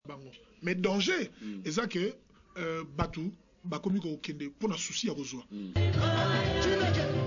bango mais danger eza que batu bakomi ko kende pour na souci ya kozwa